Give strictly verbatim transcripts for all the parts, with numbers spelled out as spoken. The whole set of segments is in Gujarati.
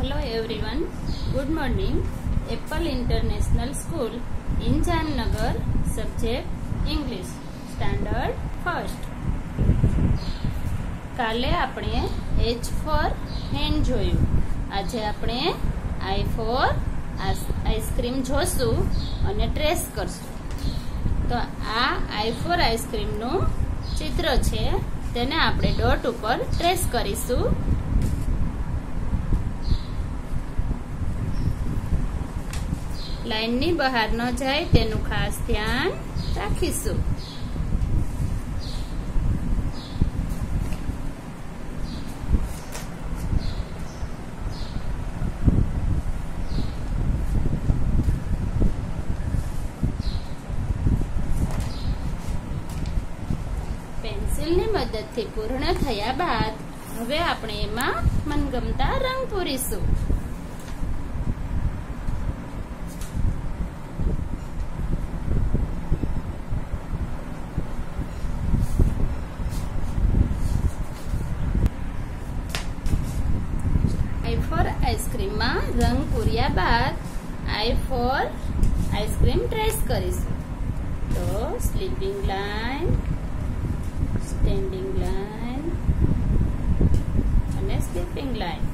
Hello everyone, good morning. Apple International School in Jamnagar, subject English, standard first. કાલે આપણે H for hen જોયું. આજે આપણે I for આઈસ્ક્રીમ જોશું અને ટ્રેસ કરશું. તો આ I for આઈસ્ક્રીમનું ચિત્ર છે, તેને આપણે ડોટ ઉપર ટ્રેસ કરીશું. લાઈનની બહાર ન જાય તેનું ખાસ ધ્યાન રાખીશું. પેન્સિલની મદદથી પૂર્ણ થયા બાદ હવે આપણે એમાં મનગમતા રંગ પૂરીશું. I for આઈસ્ક્રીમમાં રંગ પૂર્યા બાદ I for આઈસ્ક્રીમ ટ્રેસ કરીશું. તો સ્લીપિંગ લાઈન, સ્ટેન્ડિંગ લાઈન અને સ્લીપિંગ લાઈન.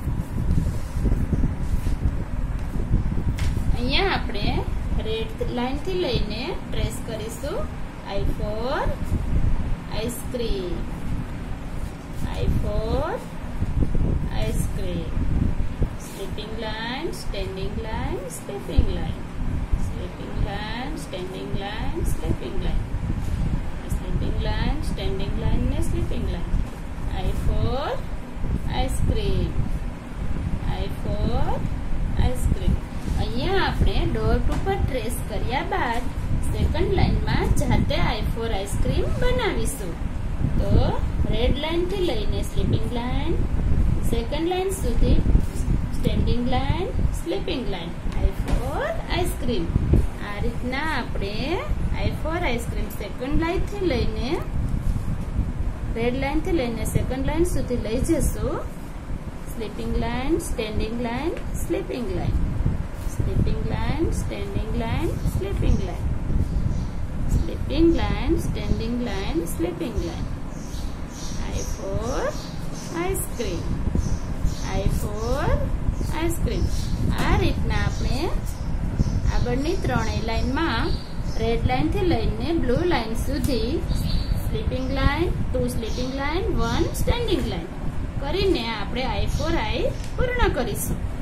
અહીંયા આપણે રેડ લાઈન થી લઈને ટ્રેસ કરીશું. I for ice cream, I for ice cream. Sleeping line, standing line, sleeping line. Sleeping line, standing line, sleeping line. Sleeping line, standing line ને sleeping line. I for ice cream, I for ice cream. અહીંયા આપણે ડોટ ઉપર ટ્રેસ કર્યા બાદ સેકન્ડ લાઈનમાં જાતે I for આઈસ્ક્રીમ બનાવીશું. તો રેડ લાઈન થી લઈને સ્લીપિંગ લાઈન, સેકન્ડ લાઈન સુધી standing line, sleeping line. I for ice cream. આ રીતના આપણે I for ice cream second line થી લઈને રેડ લાઈન થી લઈને સેકન્ડ લાઈન સુધી લઈ જશું. Sleeping line, standing line, sleeping line. Sleeping line, standing line, sleeping line. Sleeping line, standing line, sleeping line. I for ice cream, I for ice cream. આ રીતના આપણે આગળની ત્રણેય લાઈનમાં રેડ લાઈન થી લઈને બ્લુ લાઈન સુધી sleeping line, two sleeping line, one standing line કરીને આપણે I for I પૂર્ણ કરીશું.